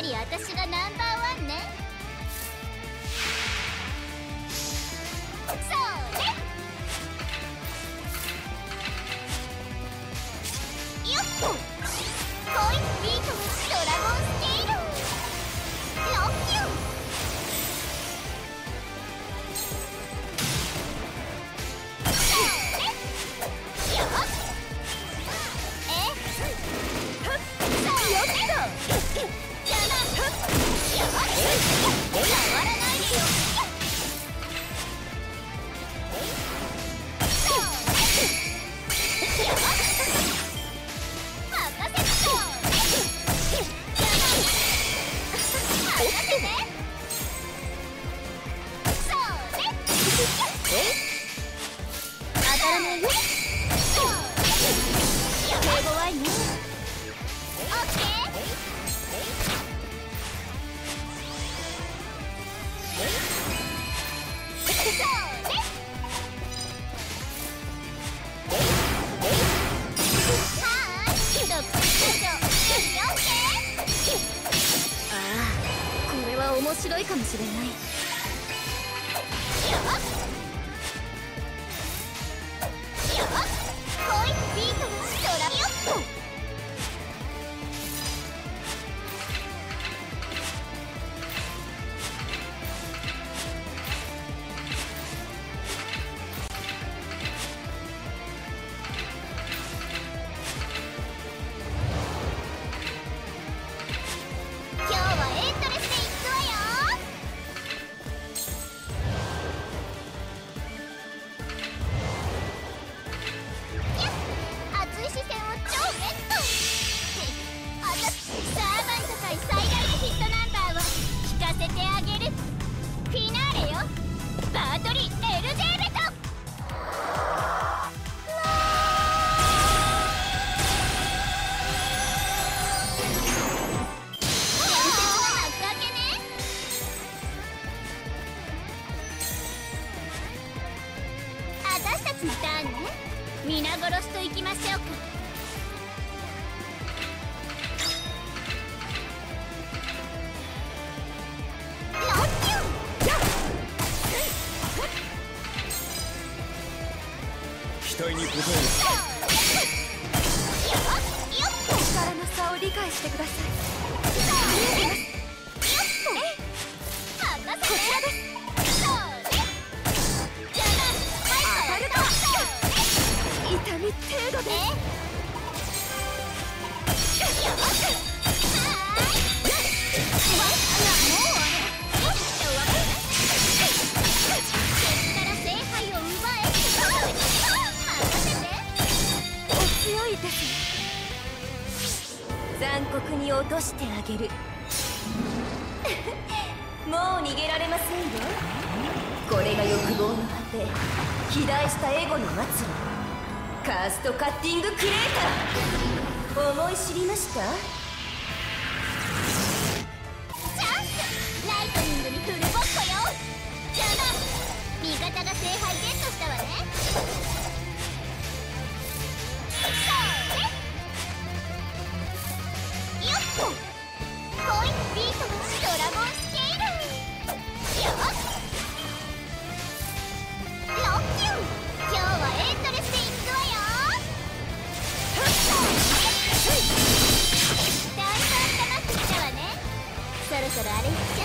り私がナンバーワンね。それよっと。恋ビートのドラゴンスケールロッキュン。面白いかもしれない。皆殺しといきましょうか。 期待に応える。 力の差を理解してください。こちらです。痛み程度で。お強いです。残酷に落としてあげる。もう逃げられませんよ。これが欲望の果て、肥大したエゴの末路、カーストカッティングクレーター。思い知りました？ チャンス！ライトニングにフルボッコよ。じゃあ味方が聖杯ゲットしたわね。それよっと。恋ビートのドラゴンスケールよっロッキュン。今日はエンドレスでいくわよ。だんだん溜まってきたわね。そろそろあれいっちゃう？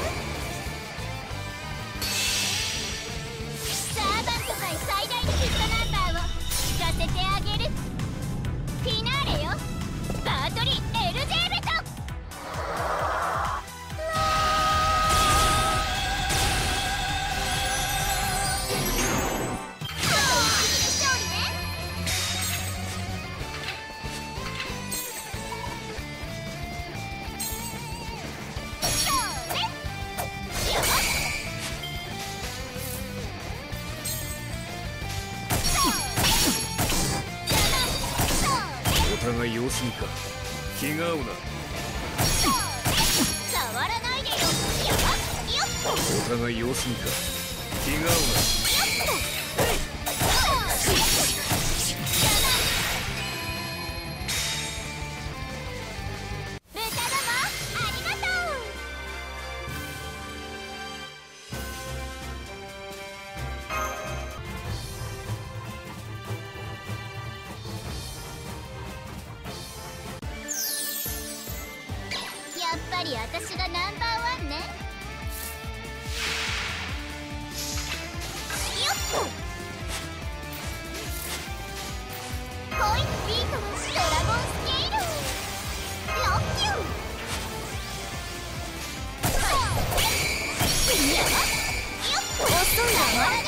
サーバント界最大のヒットナンバーを聞かせてあげる。フィナーレよ。バートリ LJ ベト。 お互い様子見か。気が合うな。 触らないでよ。 お互い様子見か。気が合うな。 豚どもありがとう。 ぱり私がナンバーワンね。よっと恋のビートはドラゴンスケールロッキュー遅いわ。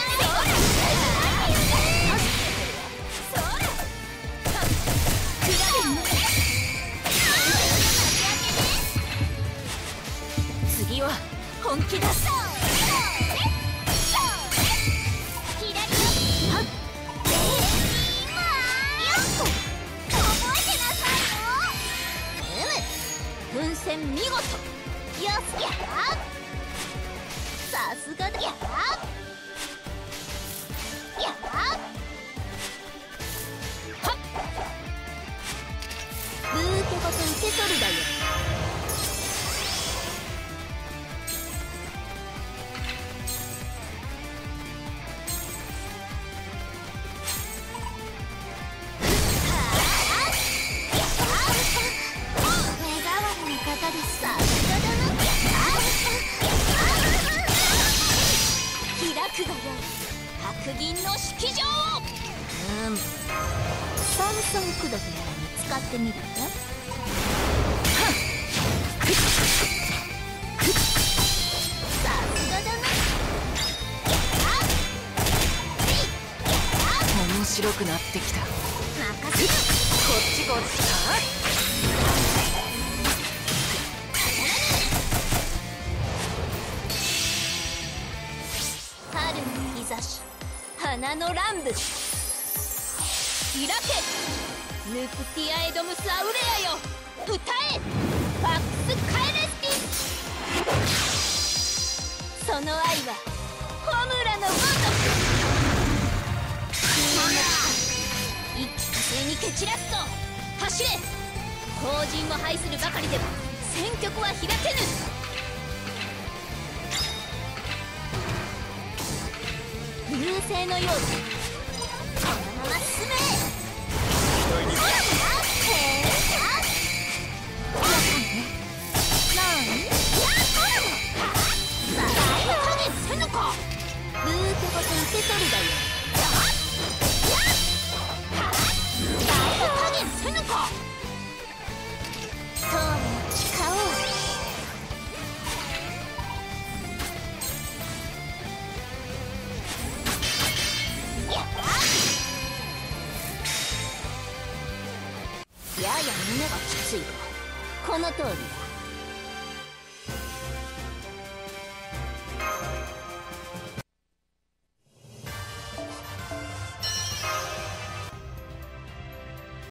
次は本気だ。奮戦見事。よしやさすがだ。やブーケごと受け取るだよ。開くがよい白銀の式場。サムソンクドとやらに使ってみるね。さすがだな。 面白くなってきた。 任せる。 こっちこっちか。 春の日差し、花の乱舞。開けヌクティアエドムスアウレアよ。歌えファックスカエレスティ。その愛はホムラのごとく一気火星に蹴散らすと走れ。後陣を排するばかりでは戦局は開けぬ。流星のようにそのまま進め。ブーケごと受け取るだよ。大加減せぬか。塔の誓おう。やや胸がきついわ。この通りだ。